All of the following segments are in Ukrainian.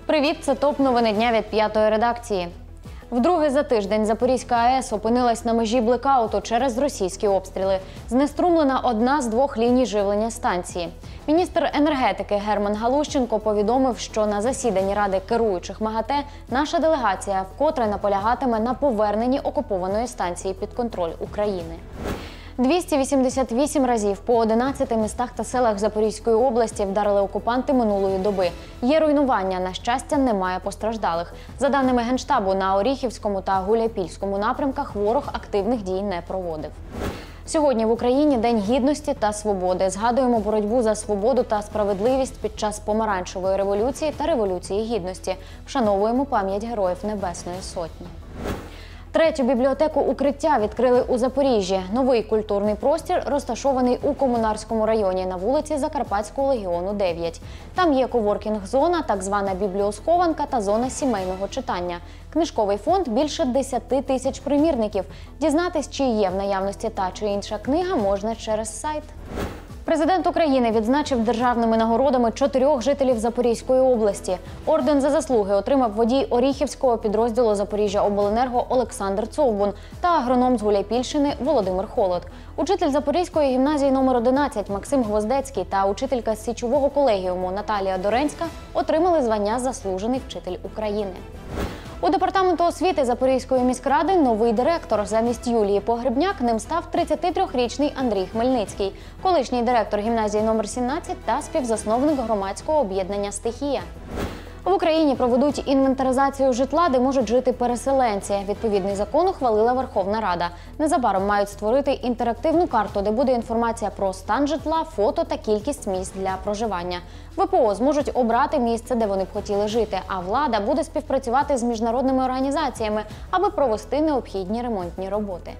Привіт, це топ-новини дня від п'ятої редакції. Вдруге за тиждень Запорізька АЕС опинилась на межі блекауту через російські обстріли. Знеструмлена одна з двох ліній живлення станції. Міністр енергетики Герман Галущенко повідомив, що на засіданні Ради керуючих МАГАТЕ наша делегація вкотре наполягатиме на поверненні окупованої станції під контроль України. 288 разів по 11 містах та селах Запорізької області вдарили окупанти минулої доби. Є руйнування, на щастя, немає постраждалих. За даними Генштабу, на Оріхівському та Гуляйпільському напрямках ворог активних дій не проводив. Сьогодні в Україні День Гідності та Свободи. Згадуємо боротьбу за свободу та справедливість під час Помаранчевої революції та Революції Гідності. Вшановуємо пам'ять Героїв Небесної Сотні. Третю бібліотеку «Укриття» відкрили у Запоріжжі. Новий культурний простір розташований у Комунарському районі на вулиці Закарпатського легіону 9. Там є коворкінг-зона, так звана бібліосхованка та зона сімейного читання. Книжковий фонд – більше 10 тисяч примірників. Дізнатись, чи є в наявності та чи інша книга, можна через сайт. Президент України відзначив державними нагородами 4 жителів Запорізької області. Орден за заслуги отримав водій Оріхівського підрозділу Запоріжжяобленерго Олександр Цовбун та агроном з Гуляйпільщини Володимир Холод. Учитель Запорізької гімназії номер 11 Максим Гвоздецький та учителька з Січового колегіуму Наталія Доренська отримали звання «Заслужений вчитель України». У Департаменту освіти Запорізької міськради новий директор. Замість Юлії Погребняк ним став 33-річний Андрій Хмельницький, колишній директор гімназії номер 17 та співзасновник громадського об'єднання «Стихія». В Україні проведуть інвентаризацію житла, де можуть жити переселенці. Відповідний закон ухвалила Верховна Рада. Незабаром мають створити інтерактивну карту, де буде інформація про стан житла, фото та кількість місць для проживання. ВПО зможуть обрати місце, де вони б хотіли жити, а влада буде співпрацювати з міжнародними організаціями, аби провести необхідні ремонтні роботи.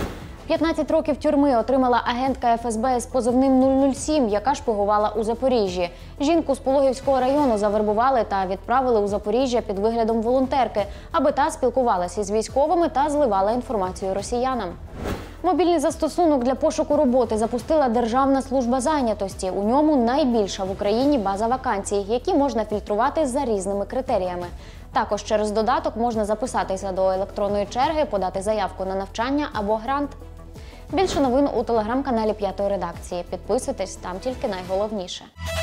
15 років тюрми отримала агентка ФСБ з позивним 007, яка шпигувала у Запоріжжі. Жінку з Пологівського району завербували та відправили у Запоріжжя під виглядом волонтерки, аби та спілкувалася з військовими та зливала інформацію росіянам. Мобільний застосунок для пошуку роботи запустила Державна служба зайнятості. У ньому найбільша в Україні база вакансій, які можна фільтрувати за різними критеріями. Також через додаток можна записатися до електронної черги, подати заявку на навчання або грант. Більше новин у телеграм-каналі «П'ятої редакції». Підписуйтесь, там тільки найголовніше.